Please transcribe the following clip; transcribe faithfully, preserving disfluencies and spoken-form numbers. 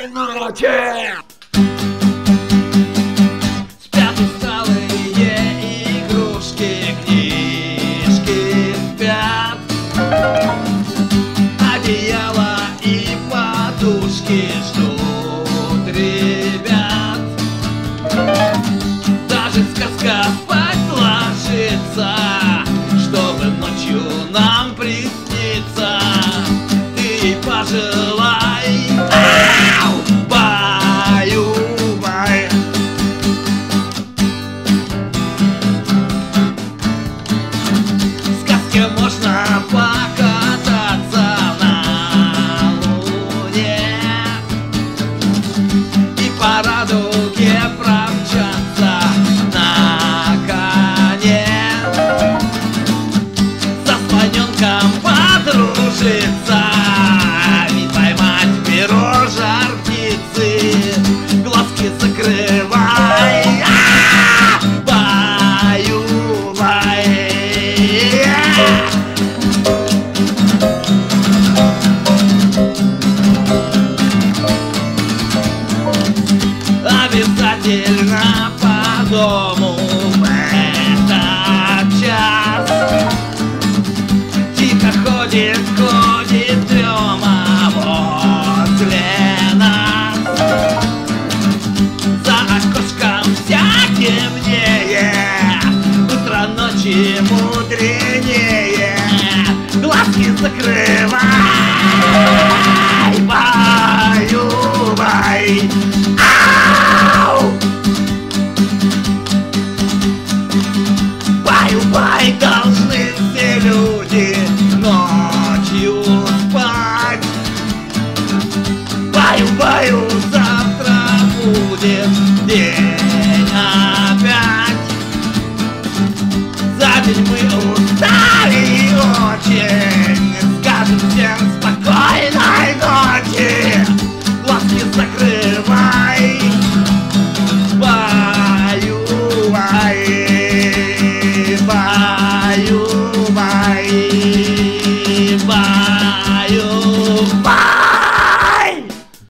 спокойной ночи! Спят усталые игрушки, книжки спят, одеяло и подушки ждут ребят. Даже сказка спать ложится, чтобы ночью нам присниться. Ты пожелай, ау, баю-бай. В сказке можно покататься на луне и по радуге промчаться на коне, со слоненком подружиться и поймать перо жар птицы. Глазки закрывай, а, баю-бай. Обязательно по дому в этот час тихо ходит, ходит дрема возле нас. За окошком вся темнее, утро ночи мудренее. Глазки закрывай, баю-бай. Баю-бай должны все люди ночью спать. Баю-баю, завтра будет день опять. За день мы устали очень, скажем всем спокойной ночи. Глазки закрывай, баю-бай.